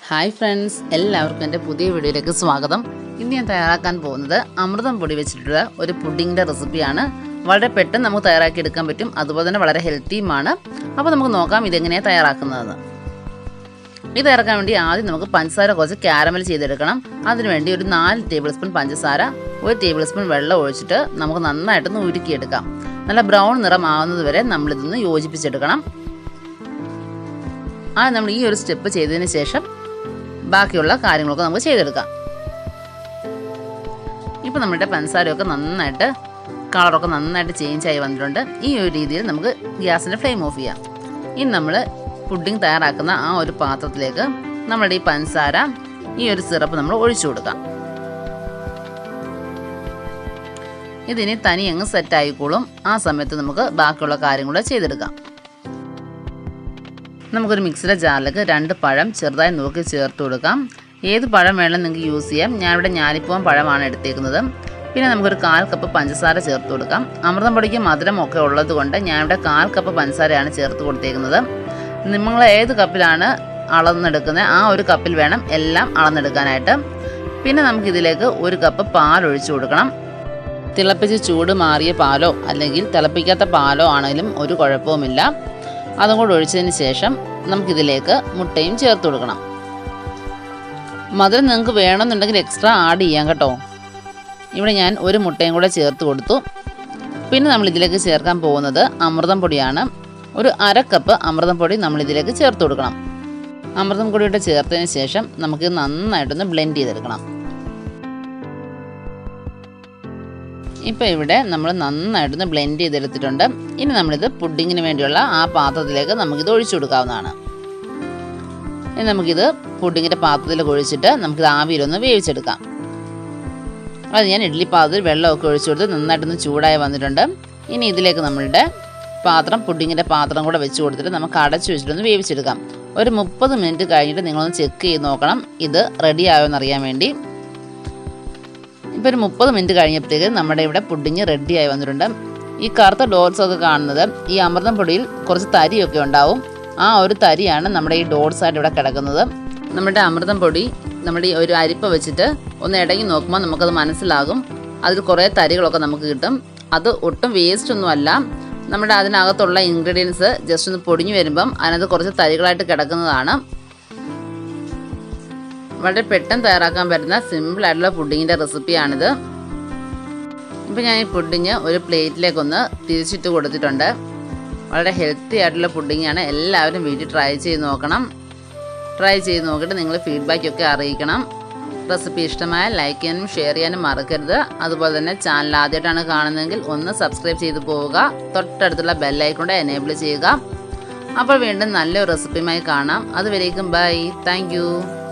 Hi friends, എല്ലാവർക്കും എൻ്റെ പുതിയ വീഡിയോയിലേക്ക് സ്വാഗതം. ഇന്ന് ഞാൻ തയ്യാറാക്കാൻ പോകുന്നത് അമൃതം പൊടി വെച്ചിട്ടുള്ള ഒരു പുഡിങ്ങിൻ്റെ റെസിപ്പിയാണ്. വളരെ പെട്ടെന്ന് നമുക്ക് തയ്യാറാക്കി എടുക്കാൻ പറ്റും, അതുപോലെ തന്നെ വളരെ ഹെൽത്തിയുമാണ്. അപ്പോൾ നമുക്ക് നോക്കാം ഇതെങ്ങനെയാണ് തയ്യാറാക്കുന്നതെന്ന്. ഇത് തയ്യാറാക്കാൻ വേണ്ടി ആദ്യം നമുക്ക് പഞ്ചസാര കുറച്ച് കാരമൽ ചെയ്തെടുക്കണം. അതിനുവേണ്ടി ഒരു 4 ടേബിൾ സ്പൂൺ പഞ്ചസാര, 1 ടേബിൾ സ്പൂൺ വെള്ളം ഒഴിച്ചിട്ട് നമുക്ക് നന്നായിട്ടൊന്ന് ഉരുക്കിയെടുക്കാം. നല്ല ബ്രൗൺ നിറം ആവുന്നത് വരെ നമ്മളിതൊന്ന് യോജിപ്പിച്ചെടുക്കണം. നമ്മൾ ഈ ഒരു സ്റ്റെപ്പ് ചെയ്തതിന് ശേഷം ബാക്കിയുള്ള കാര്യങ്ങളൊക്കെ നമുക്ക് ചെയ്തെടുക്കാം. ഇപ്പോൾ നമ്മുടെ പഞ്ചസാരയൊക്കെ നന്നായിട്ട് കളറൊക്കെ നന്നായിട്ട് ചേഞ്ച് ആയി വന്നിട്ടുണ്ട്. ഈ ഒരു രീതിയിൽ നമുക്ക് ഗ്യാസിൻ്റെ ഫ്ലെയിം ഓഫ് ചെയ്യാം. ഇനി നമ്മൾ പുഡിംഗ് തയ്യാറാക്കുന്ന ആ ഒരു പാത്രത്തിലേക്ക് നമ്മളുടെ ഈ പഞ്ചസാര, ഈ ഒരു സിറപ്പ് നമ്മൾ ഒഴിച്ചു കൊടുക്കാം. ഇതിന് തനി അങ്ങ് സെറ്റ് ആയിക്കോളും. ആ സമയത്ത് നമുക്ക് ബാക്കിയുള്ള കാര്യങ്ങൾ ചെയ്തെടുക്കാം. നമുക്കൊരു മിക്സിയുടെ ജാറിലേക്ക് 2 പഴം ചെറുതായി നുറുക്കി ചേർത്ത് കൊടുക്കാം. ഏത് പഴം വേണം നിങ്ങൾക്ക് യൂസ് ചെയ്യാം. ഞാനിവിടെ ഞാലിപ്പൂവൻ പഴമാണ് എടുത്തേക്കുന്നത്. പിന്നെ നമുക്കൊരു 1/4 കപ്പ് പഞ്ചസാര ചേർത്ത് കൊടുക്കാം. അമൃതം പൊടിക്ക് മധുരമൊക്കെ ഉള്ളത് കൊണ്ട് ഞാനിവിടെ 1/4 കപ്പ് പഞ്ചസാരയാണ് ചേർത്ത് കൊടുത്തേക്കുന്നത്. നിങ്ങൾ ഏത് കപ്പിലാണ് അളന്നെടുക്കുന്നത് ആ ഒരു കപ്പിൽ വേണം എല്ലാം അളന്നെടുക്കാനായിട്ട്. പിന്നെ നമുക്കിതിലേക്ക് 1 കപ്പ് പാൽ ഒഴിച്ചു കൊടുക്കണം. തിളപ്പിച്ച് ചൂട് മാറിയ പാലോ അല്ലെങ്കിൽ തിളപ്പിക്കാത്ത പാലോ ആണെങ്കിലും ഒരു കുഴപ്പവുമില്ല. അതും കൂടെ ഒഴിച്ചതിന് ശേഷം നമുക്കിതിലേക്ക് മുട്ടയും ചേർത്ത് കൊടുക്കണം. മധുരം നിങ്ങൾക്ക് വേണമെന്നുണ്ടെങ്കിൽ എക്സ്ട്രാ ആഡ് ചെയ്യാം കേട്ടോ. ഇവിടെ ഞാൻ 1 മുട്ടയും കൂടെ ചേർത്ത് കൊടുത്തു. പിന്നെ നമ്മളിതിലേക്ക് ചേർക്കാൻ പോകുന്നത് അമൃതം പൊടിയാണ്. ഒരു 1/2 കപ്പ് അമൃതം പൊടി നമ്മളിതിലേക്ക് ചേർത്ത് കൊടുക്കണം. അമൃതം പൊടിയുടെ ചേർത്തതിന് ശേഷം നമുക്ക് നന്നായിട്ടൊന്ന് ബ്ലെൻഡ് ചെയ്തെടുക്കണം. ഇപ്പോൾ ഇവിടെ നമ്മൾ നന്നായിട്ടൊന്ന് ബ്ലെൻഡ് ചെയ്തെടുത്തിട്ടുണ്ട്. ഇനി നമ്മളിത് പുഡിങ്ങിന് വേണ്ടിയുള്ള ആ പാത്രത്തിലേക്ക് നമുക്കിത് ഒഴിച്ചു കൊടുക്കാവുന്നതാണ്. ഇനി നമുക്കിത് പുഡിങ്ങിൻ്റെ പാത്രത്തിലേക്ക് ഒഴിച്ചിട്ട് നമുക്കിത് ആവിയിലൊന്ന് വേവിച്ചെടുക്കാം. അത് ഞാൻ ഇഡ്ഡലി പാത്രത്തിൽ വെള്ളമൊക്കെ ഒഴിച്ചു കൊടുത്ത് നന്നായിട്ടൊന്ന് ചൂടായി വന്നിട്ടുണ്ട്. ഇനി ഇതിലേക്ക് നമ്മളുടെ പുഡിങ്ങിൻ്റെ പാത്രം കൂടെ വെച്ച് കൊടുത്തിട്ട് നമുക്ക് അടച്ചു വെച്ചിട്ടൊന്ന് വേവിച്ചെടുക്കാം. ഒരു 30 മിനിറ്റ് കഴിഞ്ഞിട്ട് നിങ്ങളൊന്ന് ചെക്ക് ചെയ്ത് നോക്കണം ഇത് റെഡി ആയോ എന്നറിയാൻ വേണ്ടി. ഇപ്പോൾ ഒരു 30 മിനിറ്റ് കഴിഞ്ഞപ്പോഴത്തേക്ക് നമ്മുടെ ഇവിടെ പുഡിങ് റെഡിയായി വന്നിട്ടുണ്ട്. ഈ കറുത്ത ഡോട്ട്സൊക്കെ കാണുന്നത് ഈ അമൃതം പൊടിയിൽ കുറച്ച് തരിയൊക്കെ ഉണ്ടാവും. ആ ഒരു തരിയാണ് നമ്മുടെ ഈ ഡോട്ട്സായിട്ട് ഇവിടെ കിടക്കുന്നത്. നമ്മുടെ അമൃതം പൊടി നമ്മുടെ ഈ ഒരു അരിപ്പ വെച്ചിട്ട് ഒന്ന് ഇടങ്ങി നോക്കുമ്പോൾ നമുക്കത് മനസ്സിലാകും. അതിൽ കുറേ തരികളൊക്കെ നമുക്ക് കിട്ടും. അത് ഒട്ടും വേസ്റ്റ് ഒന്നുമല്ല. നമ്മുടെ അതിനകത്തുള്ള ഇൻഗ്രീഡിയൻസ് ജസ്റ്റ് ഒന്ന് പൊടിഞ്ഞു വരുമ്പം അതിനകത്ത് കുറച്ച് തരികളായിട്ട് കിടക്കുന്നതാണ്. വളരെ പെട്ടെന്ന് തയ്യാറാക്കാൻ പറ്റുന്ന സിമ്പിളായിട്ടുള്ള പുഡിങ്ങിൻ്റെ റെസിപ്പിയാണിത്. ഇപ്പോൾ ഞാൻ ഈ പുഡിങ് ഒരു പ്ലേറ്റിലേക്കൊന്ന് തിരിച്ചിട്ട് കൊടുത്തിട്ടുണ്ട്. വളരെ ഹെൽത്തി ആയിട്ടുള്ള പുഡിങ്ങാണ്. എല്ലാവരും വീട്ടിൽ ട്രൈ ചെയ്ത് നോക്കണം. ട്രൈ ചെയ്ത് നോക്കിയിട്ട് നിങ്ങൾ ഫീഡ്ബാക്കൊക്കെ അറിയിക്കണം. റെസിപ്പി ഇഷ്ടമായ ലൈക്ക് ചെയ്യാനും ഷെയർ ചെയ്യാനും മറക്കരുത്. അതുപോലെ തന്നെ ചാനൽ ആദ്യമായിട്ടാണ് കാണുന്നതെങ്കിൽ ഒന്ന് സബ്സ്ക്രൈബ് ചെയ്ത് പോവുക. തൊട്ടടുത്തുള്ള ബെല്ലൈക്കൺ എനേബിൾ ചെയ്യുക. അപ്പോൾ വീണ്ടും നല്ലൊരു റെസിപ്പിയുമായി കാണാം. അതുവരേക്കും ബൈ. Thank you.